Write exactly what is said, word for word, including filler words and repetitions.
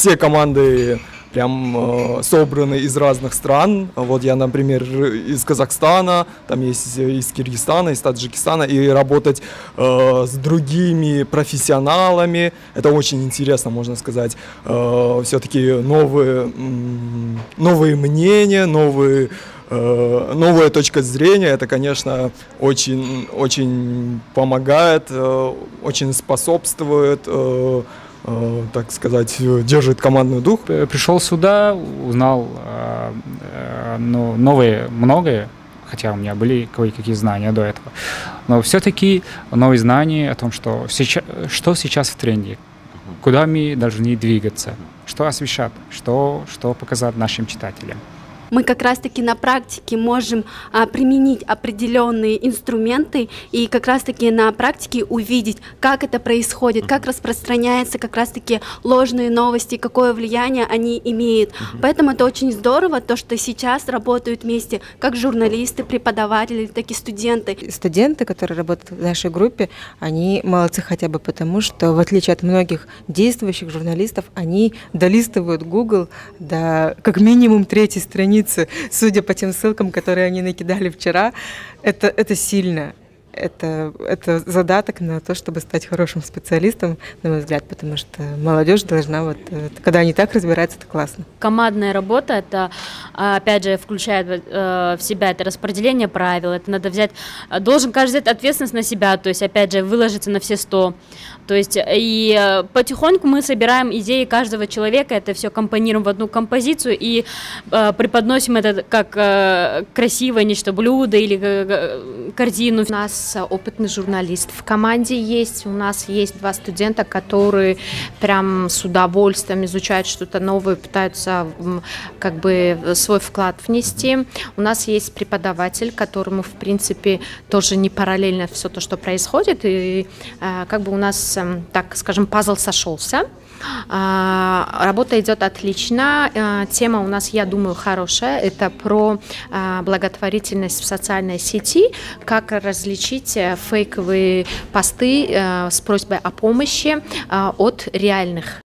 все команды прям э, собраны из разных стран. Вот я, например, из Казахстана, там есть из Киргизстана, из Таджикистана, и работать э, с другими профессионалами, это очень интересно, можно сказать. Э, все-таки новые, новые мнения, новые, э, новая точка зрения, это, конечно, очень, очень помогает, э, очень способствует, э, так сказать, держит командный дух. Пришел сюда, узнал ну, новые, многое, хотя у меня были кое-какие знания до этого, но все-таки новые знания о том, что сейчас, что сейчас в тренде, куда мы должны двигаться, что освещать, что, что показать нашим читателям. Мы как раз-таки на практике можем а, применить определенные инструменты и как раз-таки на практике увидеть, как это происходит, как распространяются как раз-таки ложные новости, какое влияние они имеют. Поэтому это очень здорово, то, что сейчас работают вместе как журналисты, преподаватели, так и студенты. Студенты, которые работают в нашей группе, они молодцы хотя бы потому, что в отличие от многих действующих журналистов, они долистывают Google до как минимум третьей страницы. Судя по тем ссылкам, которые они накидали вчера, это, это сильно. Это, это задаток на то, чтобы стать хорошим специалистом, на мой взгляд, потому что молодежь должна, вот, когда они так разбираются, это классно. Командная работа, это, опять же, включает в себя это распределение правил, это надо взять, должен каждый взять ответственность на себя, то есть, опять же, выложиться на все сто. То есть, и потихоньку мы собираем идеи каждого человека, это все компонируем в одну композицию и э, преподносим это как э, красивое нечто, блюдо или э, корзину. У нас опытный журналист в команде есть, у нас есть два студента, которые прям с удовольствием изучают что-то новое, пытаются как бы свой вклад внести. У нас есть преподаватель, которому, в принципе, тоже не параллельно все то, что происходит, и э, как бы у нас, так скажем, пазл сошелся. Работа идет отлично. Тема у нас, я думаю, хорошая. Это про благотворительность в социальной сети, как различить фейковые посты с просьбой о помощи от реальных